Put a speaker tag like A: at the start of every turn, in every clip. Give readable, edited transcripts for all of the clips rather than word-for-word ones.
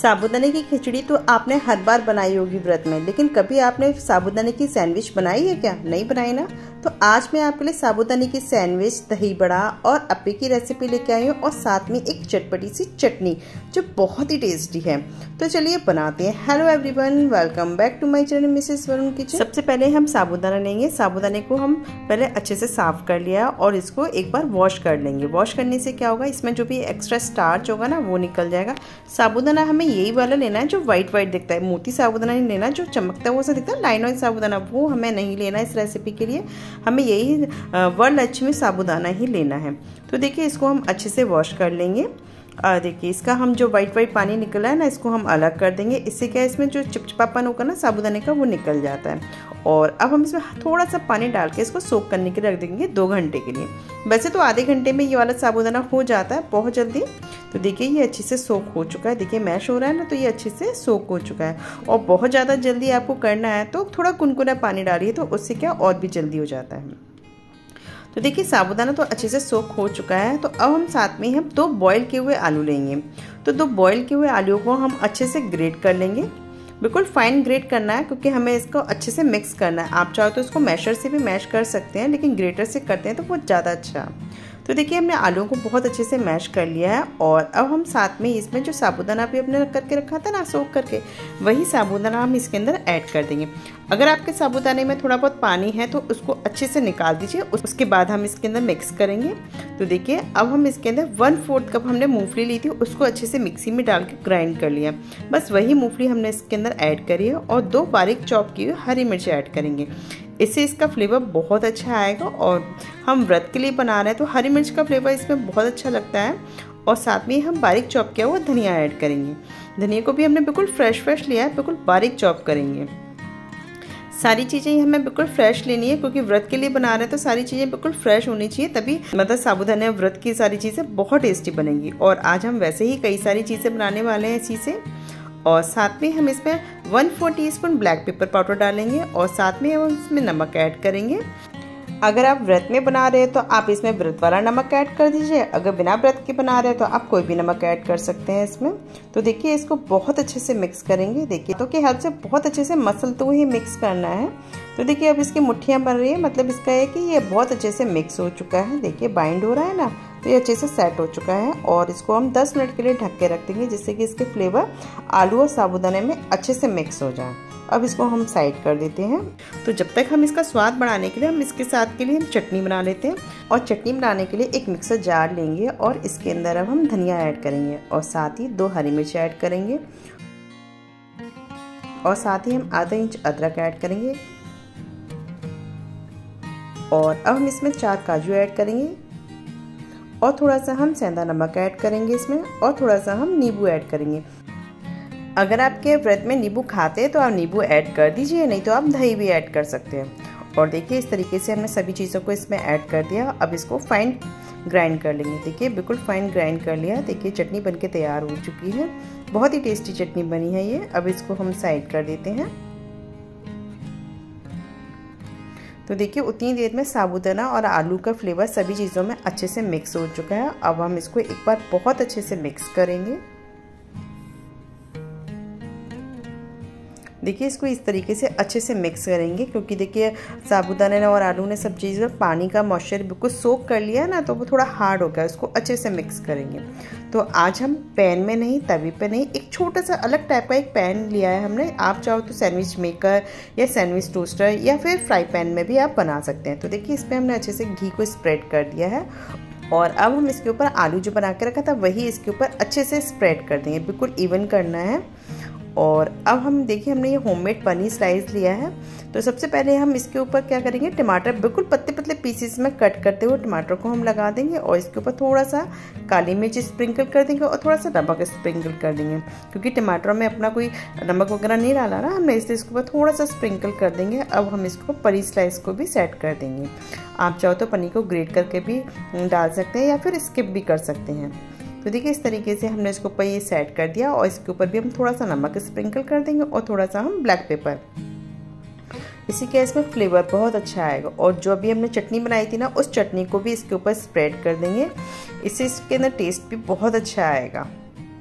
A: साबूदाने की खिचड़ी तो आपने हर बार बनाई होगी व्रत में, लेकिन कभी आपने साबूदाने की सैंडविच बनाई है क्या? नहीं बनाई ना? तो आज मैं आपके लिए साबूदाने की सैंडविच, दही बड़ा और अप्पे की रेसिपी लेके आई हूँ और साथ में एक चटपटी सी चटनी जो बहुत ही टेस्टी है। तो चलिए बनाते हैं। Hello everyone, welcome back to my channel Mrs Varun kitchen. सबसे पहले हम साबूदाना लेंगे। साबूदाने को हम पहले अच्छे से साफ कर लिया और इसको एक बार वॉश कर लेंगे। वॉश करने से क्या होगा, इसमें जो भी एक्स्ट्रा स्टार्च होगा ना वो निकल जाएगा। साबूदाना हमें यही वाला लेना है जो व्हाइट व्हाइट दिखता है। मोटी साबूदाना नहीं लेना, जो चमकता है वो सा दिखता है लाइन वाइन साबूदाना, वो हमें नहीं लेना इस रेसिपी के लिए। हमें यही वरलक्ष्मी साबूदाना ही लेना है। तो देखिए इसको हम अच्छे से वॉश कर लेंगे। देखिए इसका हम जो वाइट वाइट पानी निकला है ना, इसको हम अलग कर देंगे। इससे क्या है, इसमें जो चिपचिपापन होगा ना साबूदाने का वो निकल जाता है। और अब हम इसमें थोड़ा सा पानी डाल के इसको सोक करने के लिए रख देंगे 2 घंटे के लिए। वैसे तो आधे घंटे में ये वाला साबूदाना हो जाता है बहुत जल्दी। तो देखिए ये अच्छे से सोक हो चुका है। देखिए मैश हो रहा है ना, तो ये अच्छे से सोक हो चुका है। और बहुत ज़्यादा जल्दी आपको करना है तो थोड़ा कुनकुना पानी डालिए, तो उससे क्या और भी जल्दी हो जाता है। तो देखिए साबूदाना तो अच्छे से सोक हो चुका है। तो अब हम साथ में हम 2 बॉयल किए हुए आलू लेंगे। तो 2 बॉयल किए हुए आलू को हम अच्छे से ग्रेट कर लेंगे। बिल्कुल फाइन ग्रेट करना है, क्योंकि हमें इसको अच्छे से मिक्स करना है। आप चाहो तो इसको मैशर से भी मैश कर सकते हैं, लेकिन ग्रेटर से करते हैं तो बहुत ज़्यादा अच्छा। तो देखिए हमने आलूओं को बहुत अच्छे से मैश कर लिया है। और अब हम साथ में इसमें जो साबूदाना भी अपने करके रखा था ना सोक करके, वही साबूदाना हम इसके अंदर ऐड कर देंगे। अगर आपके साबूदाने में थोड़ा बहुत पानी है तो उसको अच्छे से निकाल दीजिए। उसके बाद हम इसके अंदर मिक्स करेंगे। तो देखिए अब हम इसके अंदर 1/4 कप हमने मूंगफली ली थी, उसको अच्छे से मिक्सी में डाल के ग्राइंड कर लिया। बस वही मूंगफली हमने इसके अंदर ऐड करी है। और 2 बारीक चॉप की हुई हरी मिर्च ऐड करेंगे। इससे इसका फ्लेवर बहुत अच्छा आएगा। और हम व्रत के लिए बना रहे हैं तो हरी मिर्च का फ्लेवर इसमें बहुत अच्छा लगता है। और साथ में हम बारीक चॉप किया हुआ धनिया ऐड करेंगे। धनिया को भी हमने बिल्कुल फ्रेश लिया है, बिल्कुल बारीक चॉप करेंगे। सारी चीज़ें हमें बिल्कुल फ्रेश लेनी है, क्योंकि व्रत के लिए बना रहे हैं तो सारी चीज़ें बिल्कुल फ्रेश होनी चाहिए, तभी मतलब साबूदाना व्रत की सारी चीज़ें बहुत टेस्टी बनेंगी। और आज हम वैसे ही कई सारी चीज़ें बनाने वाले हैं इसी से। और साथ में हम इसमें 1/4 टीस्पून ब्लैक पेपर पाउडर डालेंगे। और साथ में हम इसमें नमक ऐड करेंगे। अगर आप व्रत में बना रहे हैं तो आप इसमें व्रत वाला नमक ऐड कर दीजिए। अगर बिना व्रत के बना रहे हैं तो आप कोई भी नमक ऐड कर सकते हैं इसमें। तो देखिए इसको बहुत अच्छे से मिक्स करेंगे। देखिए तो कि हेल्प से बहुत अच्छे से मसलते हुए मिक्स करना है। तो देखिए अब इसकी मुट्ठियाँ बन रही है, मतलब इसका है कि ये बहुत अच्छे से मिक्स हो चुका है। देखिए बाइंड हो रहा है ना, तो ये अच्छे से सेट हो चुका है। और इसको हम 10 मिनट के लिए ढक के रख देंगे, जिससे कि इसके फ्लेवर आलू और साबूदाने में अच्छे से मिक्स हो जाए। अब इसको हम साइड कर देते हैं। तो जब तक हम इसका स्वाद बढ़ाने के लिए हम इसके साथ के लिए हम चटनी बना लेते हैं। और चटनी बनाने के लिए एक मिक्सर जार लेंगे और इसके अंदर अब हम धनिया ऐड करेंगे और साथ ही 2 हरी मिर्च ऐड करेंगे। और साथ ही हम आधा इंच अदरक ऐड करेंगे। और अब हम इसमें 4 काजू ऐड करेंगे। और थोड़ा सा हम सेंधा नमक ऐड करेंगे इसमें। और थोड़ा सा हम नींबू ऐड करेंगे। अगर आपके व्रत में नींबू खाते हैं तो आप नींबू ऐड कर दीजिए, नहीं तो आप दही भी ऐड कर सकते हैं। और देखिए इस तरीके से हमने सभी चीज़ों को इसमें ऐड कर दिया। अब इसको फाइन ग्राइंड कर लेंगे। देखिए बिल्कुल फाइन ग्राइंड कर लिया। देखिए चटनी बनके तैयार हो चुकी है। बहुत ही टेस्टी चटनी बनी है ये। अब इसको हम साइड कर देते हैं। तो देखिए उतनी देर में साबूदाना और आलू का फ्लेवर सभी चीज़ों में अच्छे से मिक्स हो चुका है। अब हम इसको एक बार बहुत अच्छे से मिक्स करेंगे। देखिए इसको इस तरीके से अच्छे से मिक्स करेंगे, क्योंकि देखिए साबूदाने और आलू ने सब चीज़ में पानी का मॉइस्चर बिल्कुल सोक कर लिया ना, तो वो थोड़ा हार्ड हो गया। इसको अच्छे से मिक्स करेंगे। तो आज हम पैन में नहीं, तवी पे नहीं, एक छोटा सा अलग टाइप का एक पैन लिया है हमने। आप चाहो तो सैंडविच मेकर या सैंडविच टोस्टर या फिर फ्राई पैन में भी आप बना सकते हैं। तो देखिए इस पर हमने अच्छे से घी को स्प्रेड कर दिया है। और अब हम इसके ऊपर आलू जो बना के रखा था वही इसके ऊपर अच्छे से स्प्रेड कर देंगे। बिल्कुल इवन करना है। और अब हम देखिए हमने ये होममेड पनीर स्लाइस लिया है। तो सबसे पहले हम इसके ऊपर क्या करेंगे, टमाटर बिल्कुल पतले पतले पीसेस में कट करते हुए टमाटर को हम लगा देंगे। और इसके ऊपर थोड़ा सा काली मिर्च स्प्रिंकल कर देंगे और थोड़ा सा नमक स्प्रिंकल कर देंगे, क्योंकि टमाटरों में अपना कोई नमक वगैरह नहीं डाला ना हमने, इसलिए इसके ऊपर थोड़ा सा स्प्रिंकल कर देंगे। अब हम इसको पनीर स्लाइस को भी सेट कर देंगे। आप चाहो तो पनीर को ग्रेट करके भी डाल सकते हैं या फिर स्किप भी कर सकते हैं। तो देखिए इस तरीके से हमने इसके ऊपर ये सेट कर दिया। और इसके ऊपर भी हम थोड़ा सा नमक स्प्रिंकल कर देंगे और थोड़ा सा हम ब्लैक पेपर। इसी के इसमें फ्लेवर बहुत अच्छा आएगा। और जो अभी हमने चटनी बनाई थी ना, उस चटनी को भी इसके ऊपर स्प्रेड कर देंगे। इससे इसके अंदर टेस्ट भी बहुत अच्छा आएगा।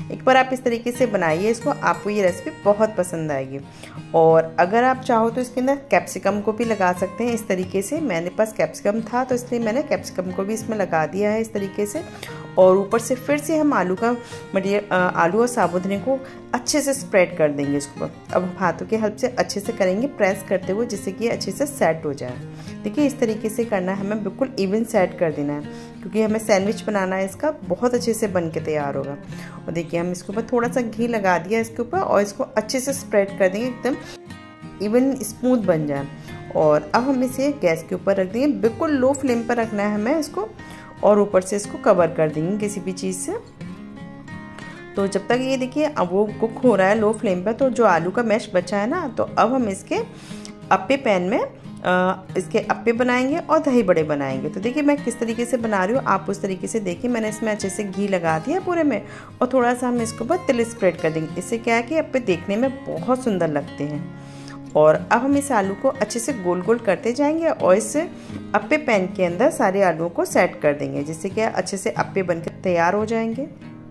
A: एक बार आप इस तरीके से बनाइए इसको, आपको ये रेसिपी बहुत पसंद आएगी। और अगर आप चाहो तो इसके अंदर कैप्सिकम को भी लगा सकते हैं इस तरीके से। मेरे पास कैप्सिकम था तो इसलिए मैंने कैप्सिकम को भी इसमें लगा दिया है इस तरीके से। और ऊपर से फिर से हम आलू का मटेरियल, आलू और साबुदाने को अच्छे से स्प्रेड कर देंगे इसको। अब हम हाथों की हेल्प से अच्छे से करेंगे प्रेस करते हुए, जिससे कि अच्छे से सेट हो जाए। देखिए इस तरीके से करना है, हमें बिल्कुल इवन सेट कर देना है, क्योंकि हमें सैंडविच बनाना है इसका, बहुत अच्छे से बन के तैयार होगा। और देखिए हम इसके ऊपर थोड़ा सा घी लगा दिया इसके ऊपर, और इसको अच्छे से स्प्रेड कर देंगे, एकदम इवन स्मूथ बन जाए। और अब हम इसे गैस के ऊपर रख देंगे, बिल्कुल लो फ्लेम पर रखना है हमें इसको, और ऊपर से इसको कवर कर देंगे किसी भी चीज़ से। तो जब तक ये देखिए अब वो कुक हो रहा है लो फ्लेम पर, तो जो आलू का मैश बचा है ना, तो अब हम इसके अप्पे पैन में इसके अप्पे बनाएंगे और दही बड़े बनाएंगे। तो देखिए मैं किस तरीके से बना रही हूँ, आप उस तरीके से देखिए। मैंने इसमें अच्छे से घी लगा दिया पूरे में, और थोड़ा सा हम इसके ऊपर तिल स्प्रेड कर देंगे। इससे क्या है कि अप्पे देखने में बहुत सुंदर लगते हैं। और अब हम इस आलू को अच्छे से गोल गोल करते जाएंगे, और इस अप्पे पैन के अंदर सारे आलूओं को सेट कर देंगे, जिससे क्या अच्छे से अप्पे बनकर तैयार हो जाएंगे।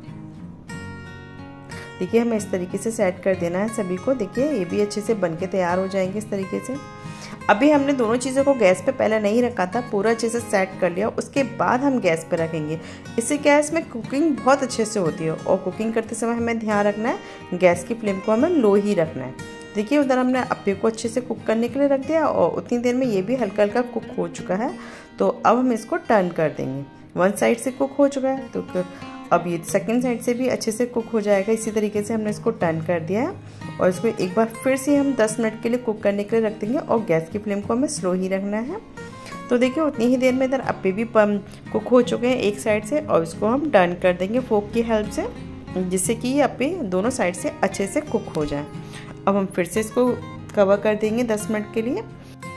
A: देखिए हमें इस तरीके से सेट कर देना है सभी को। देखिए ये भी अच्छे से बनके तैयार हो जाएंगे इस तरीके से। अभी हमने दोनों चीज़ों को गैस पे पहले नहीं रखा था, पूरा अच्छे से सेट कर लिया, उसके बाद हम गैस पे रखेंगे। इससे क्या है, इसमें कुकिंग बहुत अच्छे से होती है। और कुकिंग करते समय हमें ध्यान रखना है गैस की फ्लेम को हमें लो ही रखना है। देखिए उधर हमने अप्पे को अच्छे से कुक करने के लिए रख दिया, और उतनी देर में ये भी हल्का हल्का कुक हो चुका है। तो अब हम इसको टर्न कर देंगे। वन साइड से कुक हो चुका है, तो अब ये सेकंड साइड से भी अच्छे से कुक हो जाएगा। इसी तरीके से हमने इसको टर्न कर दिया है, और इसको एक बार फिर से हम 10 मिनट के लिए कुक करने के लिए रख देंगे, और गैस की फ्लेम को हमें स्लो ही रखना है। तो देखिए उतनी ही देर में इधर अप्पे भी कुक हो चुके हैं एक साइड से, और इसको हम टर्न कर देंगे फोक की हेल्प से, जिससे कि ये अप्पे दोनों साइड से अच्छे से कुक हो जाए। अब हम फिर से इसको कवर कर देंगे 10 मिनट के लिए।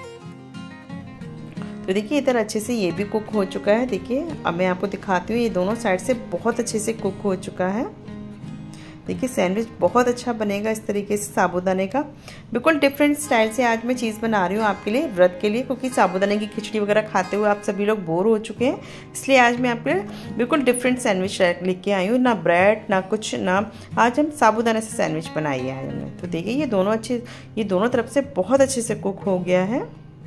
A: तो देखिए इधर अच्छे से ये भी कुक हो चुका है। देखिए अब मैं आपको दिखाती हूँ, ये दोनों साइड से बहुत अच्छे से कुक हो चुका है। देखिए सैंडविच बहुत अच्छा बनेगा इस तरीके से साबूदाने का। बिल्कुल डिफरेंट स्टाइल से आज मैं चीज़ बना रही हूँ आपके लिए, व्रत के लिए, क्योंकि साबूदाने की खिचड़ी वगैरह खाते हुए आप सभी लोग बोर हो चुके हैं। इसलिए आज मैं आपके लिए बिल्कुल डिफरेंट सैंडविच लेके आई हूँ, ना ब्रेड ना कुछ, ना आज हम साबूदाने से सैंडविच बनाई है हमने। तो देखिए ये दोनों तरफ से बहुत अच्छे से कुक हो गया है।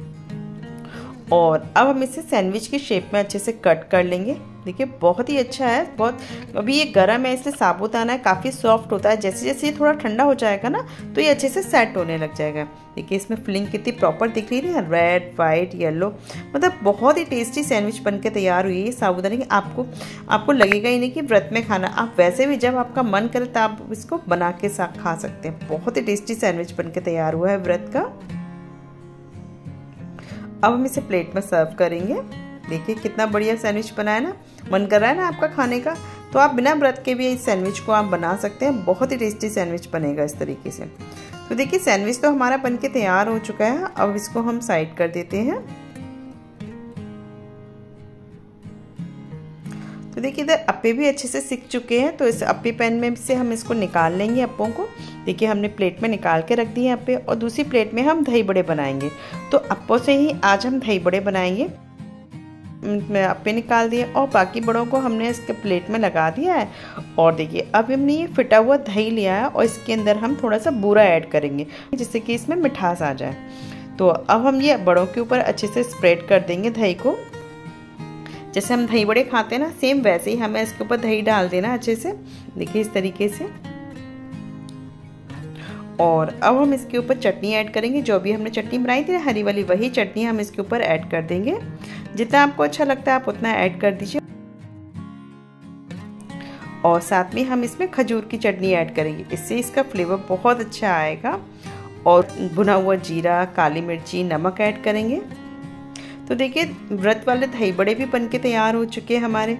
A: और अब हम इसे सैंडविच की शेप में अच्छे से कट कर लेंगे। देखिए बहुत ही अच्छा है, बहुत अभी ये गर्म है इसलिए साबूदाना है, काफ़ी सॉफ्ट होता है। जैसे जैसे ये थोड़ा ठंडा हो जाएगा ना, तो ये अच्छे से सेट होने लग जाएगा। देखिए इसमें फिलिंग कितनी प्रॉपर दिख रही है, रेड वाइट येलो, मतलब बहुत ही टेस्टी सैंडविच बन के तैयार हुई है साबूदाने की। आपको लगेगा ही नहीं कि व्रत में खाना, आप वैसे भी जब आपका मन करे तो आप इसको बना के खा सकते हैं। बहुत ही टेस्टी सैंडविच बन के तैयार हुआ है व्रत का। अब हम इसे प्लेट में सर्व करेंगे। देखिए कितना बढ़िया सैंडविच बना है ना, मन कर रहा है ना आपका खाने का, तो आप बिना व्रत के भी इस सैंडविच को आप बना सकते हैं। बहुत ही टेस्टी सैंडविच बनेगा इस तरीके से। तो देखिए सैंडविच तो हमारा बन के तैयार हो चुका है। अब इसको हम साइड कर देते हैं। तो देखिए इधर अप्पे भी अच्छे से सिक चुके हैं, तो इस अप्पे पैन में से हम इसको निकाल लेंगे अप्पों को। देखिए हमने प्लेट में निकाल के रख दिए हैं अप्पे, और दूसरी प्लेट में हम दही बड़े बनाएंगे। तो अप्पों से ही आज हम दही बड़े बनाएंगे। अप्पे निकाल दिए और बाकी बड़ों को हमने इसके प्लेट में लगा दिया है। और देखिए अब हमने ये फिटा हुआ दही लिया है, और इसके अंदर हम थोड़ा सा बूरा ऐड करेंगे, जिससे कि इसमें मिठास आ जाए। तो अब हम ये बड़ों के ऊपर अच्छे से स्प्रेड कर देंगे दही को। जैसे हम दही बड़े खाते हैं ना, सेम वैसे ही हमें इसके ऊपर दही डाल देना अच्छे से। देखिए इस तरीके से। और अब हम इसके ऊपर चटनी ऐड करेंगे। जो भी हमने चटनी बनाई थी हरी वाली, वही चटनी हम इसके ऊपर ऐड कर देंगे। जितना आपको अच्छा लगता है आप उतना ऐड कर दीजिए। और साथ में हम इसमें खजूर की चटनी ऐड करेंगे, इससे इसका फ्लेवर बहुत अच्छा आएगा। और भुना हुआ जीरा, काली मिर्ची, नमक ऐड करेंगे। तो देखिए व्रत वाले दही बड़े भी बनके तैयार हो चुके हैं हमारे।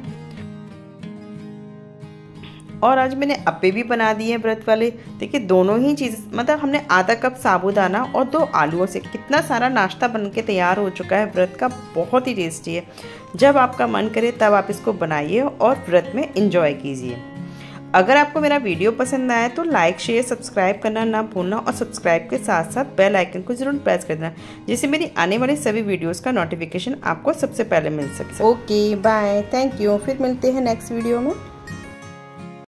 A: और आज मैंने अप्पे भी बना दिए हैं व्रत वाले। देखिए दोनों ही चीज़, मतलब हमने आधा कप साबूदाना और 2 आलूओं से कितना सारा नाश्ता बनके तैयार हो चुका है व्रत का। बहुत ही टेस्टी है। जब आपका मन करे तब आप इसको बनाइए और व्रत में एंजॉय कीजिए। अगर आपको मेरा वीडियो पसंद आया तो लाइक, शेयर, सब्सक्राइब करना ना भूलना, और सब्सक्राइब के साथ साथ बेल आइकन को जरूर प्रेस कर देना, जिससे मेरी आने वाली सभी वीडियोस का नोटिफिकेशन आपको सबसे पहले मिल सके। Okay bye, thank you. फिर मिलते हैं नेक्स्ट वीडियो में।